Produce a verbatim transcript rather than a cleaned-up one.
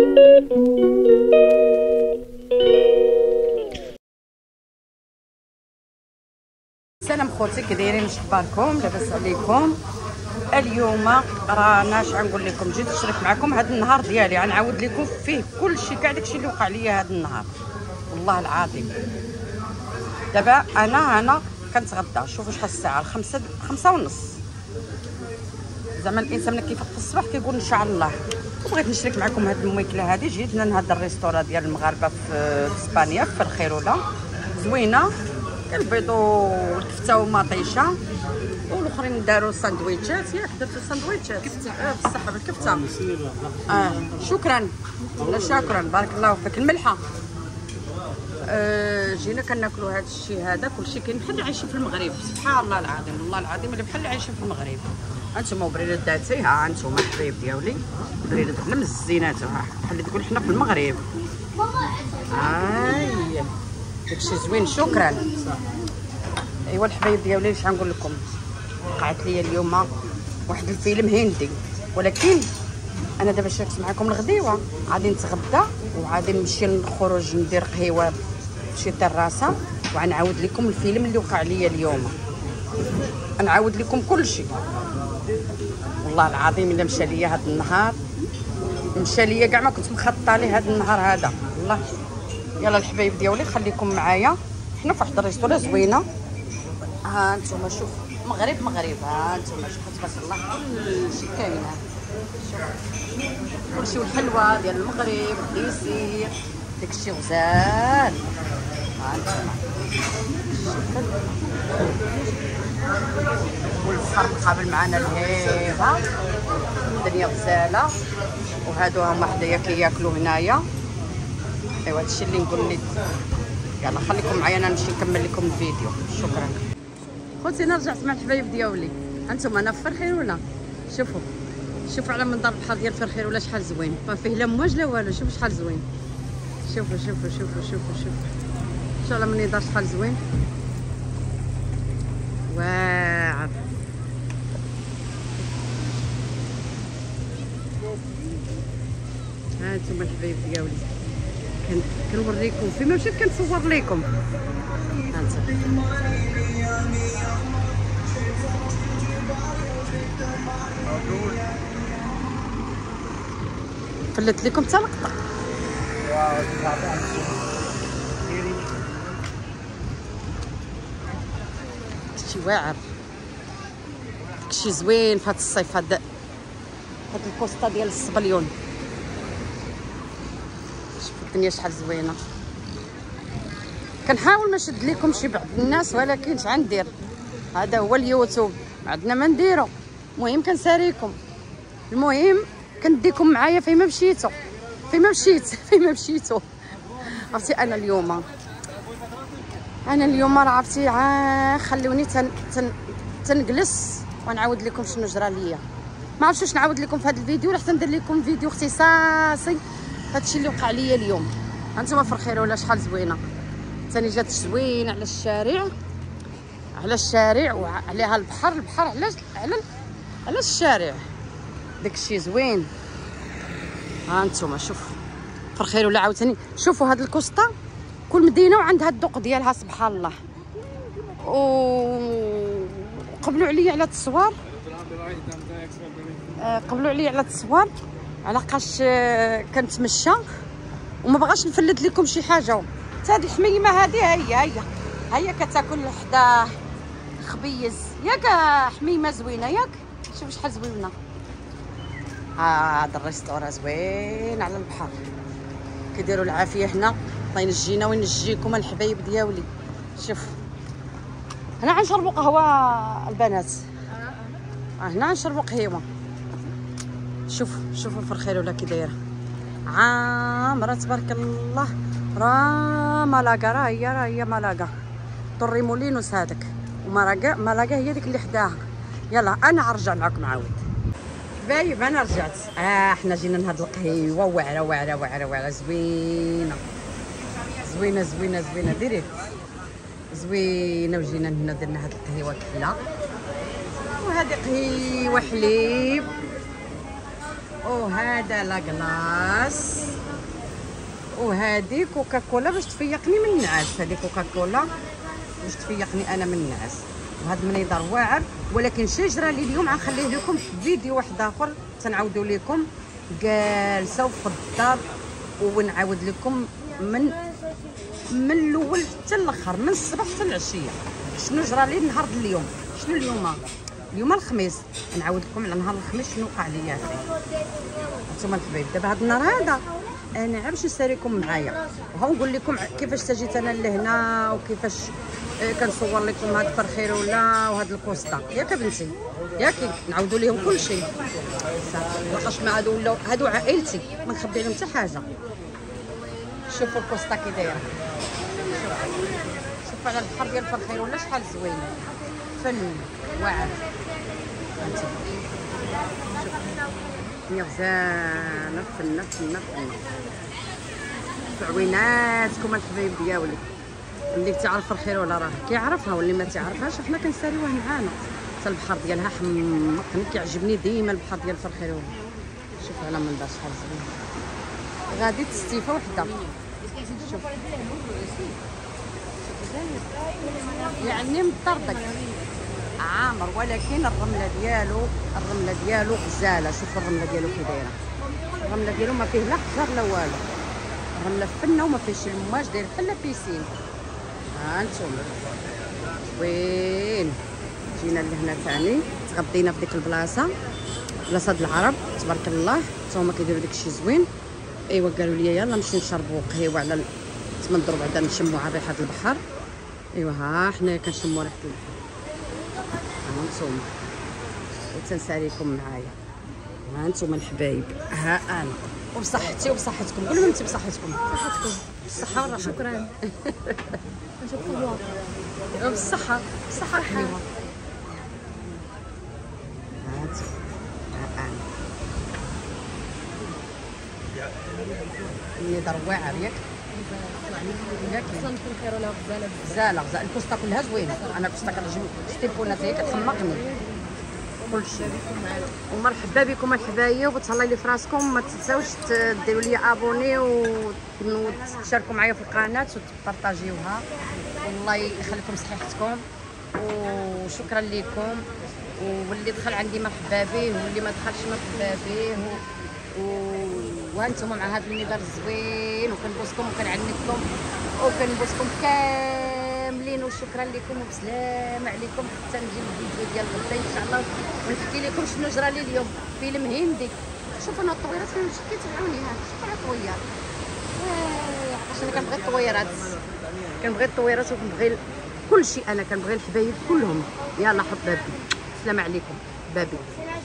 سلام خوتي، كي دايرين؟ واش اخباركم؟ لاباس عليكم؟ اليوم رانا اش غنقول لكم، جيت نشارك معكم هذا النهار ديالي، غنعاود لكم فيه كلشي، كاع داكشي اللي وقع ليا هذا النهار والله العظيم. دابا انا انا كنتغدى، شوفوا شحال الساعه، خمسة خمسة ونص. زعما الانسان ملي كيفيق في الصباح كيقول ان شاء الله. وبغيت نشارك معكم هذه الماكله هذه. جيتنا لهذا الريستورا ديال المغاربه في اسبانيا في الخيروله، زوينه، البيض والكفته ومطيشه، والاخرين داروا ساندويتشات. ياك درتو ساندويتشات اه بالصحه بالكفته. اه شكرا، لا شكرا، بارك الله فيك. الملحه آه جينا كناكلوا هذا الشيء هذا، كلشي كاين بحال اللي عايشين في المغرب، سبحان الله العظيم، والله العظيم اللي بحال اللي عايشين في المغرب. هانتوما وبريده داتي، ها هانتوما الحبايب ديالي، بريده حنا من الزينات، ها بحال اللي تقول حنا في المغرب. هاي داكشي زوين، شكرا. ايوا الحبايب ديالي، اش غنقول لكم، وقعت لي اليوم واحد الفيلم هندي، ولكن انا دابا شاركت معكم الغديوه، غادي نتغدى وغادي نمشي نخرج ندير قهيوه في شي طراسه، وغنعاود لكم الفيلم اللي وقع لي اليوم، غنعاود لكم كل شيء. والله العظيم الا مشى ليا هذا النهار، مشى ليا كاع ما كنت مخططه ليه هذا النهار هذا والله. يلا الحبايب ديالي خليكم معايا، حنا في واحد الريستورا زوينه. ها انتم شوف، مغرب مغرب، ها انتم شوفوا تبارك الله كلشي كاين، شوف كلشي، والحلوه ديال المغرب، الديسير، داكشي غزال. ها انتم والبحر مقابل معنا الهيبه، الدنيا غزاله، وهادو هما حدايا كياكلوا هنايا. ايوا هادشي اللي نقول لكم. يلا خليكم معايا، انا نمشي نكمل لكم الفيديو. شكرا خوتي. انا رجعت مع الحبايب ديالي، انتم انا في فرخيروله، شوفوا شوفوا على منظر البحر ديال فرخيروله شحال زوين، ما فيه لا مواج لا والو، شوفوا شحال زوين، شوفوا شوفوا شوفوا شوفوا شوفوا شوفوا على المنظر شحال زوين، واعر. ها انتم الحبايب ديالي، كنوريكم فيما مشيت كنصور لكم. ها انت فلت لكم حتى لقطه. شي واعر، داكشي زوين في هذا الصيف، هذا هاد الكوسطه ديال الصبليون. شوفوا الدنيا شحال زوينه. كنحاول ما نشد لكم شي بعض الناس، ولكن اش غندير، هذا هو اليوتيوب، ما عندنا ما نديرو. المهم كنساريكم، المهم كنديكم معايا فيما مشيتو، فيما مشيت فيما مشيتو. عرفتي انا اليوم انا اليوم راه عرفتي عا خلوني تن تن تنجلس ونعاود لكم شنو جرى ليا. ما عرفتش واش نعاود لكم في هذا الفيديو، ولا حتى ندير لكم فيديو اختصاصي هادشي اللي وقع ليا اليوم. هانتوما في الخيروله شحال زوينه، ثاني جات زوين على الشارع، على الشارع وعليها البحر، البحر على على على الشارع، داكشي زوين. ها انتم شوف في الخيروله عاوتاني، شوفوا هاد الكوسطه كل مدينه وعندها الذوق ديالها سبحان الله. وقبلوا عليا على التصوير، قبلوا عليا على التصوير علاقاش كنتمشى وما بغاش نفلت لكم شي حاجه. حتى هاد الحميمه هادي هي هي هي كتاكل حدا الخبيز، ياك حميمه زوينه، ياك شوف شحال زوينه. هذا الريستورا زوين على البحر، كيديروا العافيه هنا. الله ينجينا وينجيكم الحبايب ديالي. شوف هنا غنشربوا قهوه البنات، هنا غنشربوا قهيوه. شوف شوفوا في الخيروله كي دايره، عامره تبارك الله. راه مالاكا، راه هي راه هي مالاكا، طوريمولينوس هذاك، ومالاكا مالاكا هي ديك اللي حداها. يلا انا غنرجع معكم عاود حبايب، انا رجعت. اه حنا جينا لهاد القهيوه واعره واعره واعره واعره زوينه زوينه زوينه زوينه، ديري زوينه. وجينا هنا درنا هاد القهيوه كحله، وهذه قهيوه حليب، وهذا لاكلاص. وهذه كوكاكولا باش تفيقني من النعاس. هذه كوكاكولا باش تفيقني انا من النعاس. وهذا المنيضر واعر، ولكن شجره اللي اليوم غنخليه لكم في فيديو واحد اخر تنعاودوا لكم جالسه في الدار ونعاود لكم من من الاول حتى الاخر، من الصباح حتى العشيه شنو جرى لي نهار اليوم. شنو اليوم؟ اليوم الخميس، نعاود لكم على نهار الخميس شنو وقع ليا فيه. انتم الحبايب دابا هذا النهار هذا انا عا باش نساليكم معايا وغنقول لكم كيفاش تجيت انا لهنا وكيفاش كنصور لكم هاد الفرخيروله وهاد الكوسطه ياك بنتي ياك نعاودوا لهم كل شيء لقاش ما هادو ولاو هادو عائلتي ما نخبي لهم حتى حاجه. شوفوا الكوسطه كي دايره، شوفوا على البحر ديال الفرخيروله شحال زوينه، فن واعر. هانتي هي غزاله فنه فنه فنه. عويناتكم الحبايب ديالي، اللي تعرف الفرخيروله راه كيعرفها واللي ما تعرفهاش حنا كنساليوه معانا. حتى البحر ديالها حمق، انا كيعجبني ديما البحر ديال الفرخيروله. شوفوا على منظر شحال زوين. غادي تستيفه وحده، شوف يعني مطردك عامر، ولكن الرمله ديالو الرمله ديالو غزاله. شوفوا الرمله ديالو كي دايره، الرمله ديالو ما فيه لا حجر لا والو، الرمله فنه وما فيهش المواج، داير بحال بيسين. ها انتم زوين. جينا لهنا ثاني تغدينا في ديك البلاصه، بلاصه د العرب تبارك الله، حتى هما كيديروا داكشي زوين. ايوا قالوا لي يلا نمشيو نشربوا قهيوه على تمنظروا بعدا نشموا ريحه البحر. ايوا ها حنا كنشموا ريحه البحر. ها انتم وتنساليكم معايا. ها انتم الحبايب، ها انا وبصحتي وبصحتكم. قولوا انت بصحتكم. صحتكم. بالصحه والراحه. شكرا. بالصحه بالصحه حلوه. ها انتم ها انا النظر واعر ياك ياك اصلا الفرخيروله غزاله غزاله غزاله. الكوسطه كلها زوينه، انا الكوسطه كتعجبني، ستيبونات هي كتحمقني كلشي. ومرحبا بكم الحبايب، وتهلاو لي في راسكم، ما تنساوش ديروا لي ابوني وتشاركوا معايا في القناه وتبارطاجيوها. والله يخليكم صحيحتكم وشكرا لكم. واللي دخل عندي مرحبا به، واللي ما دخلش مرحبا به. و وهانتوما مع هذا النظر الزوين، وكنبوسكم وكنعنكم وكنبوسكم كاملين، وشكرا لكم وبسلام عليكم. حتى نجي الفيديو ديال غدا ان شاء الله ونحكي لكم شنو جرى لي اليوم. فيلم هندي. شوفوا انا الطويرات فين مشيت تبعوني. ها شوفوا على الطوير، علاش انا كنبغي الطويرات، كنبغي الطويرات وكنبغي كل شيء. انا كنبغي الحبايب كلهم. يلا حبابي، السلام عليكم بابي.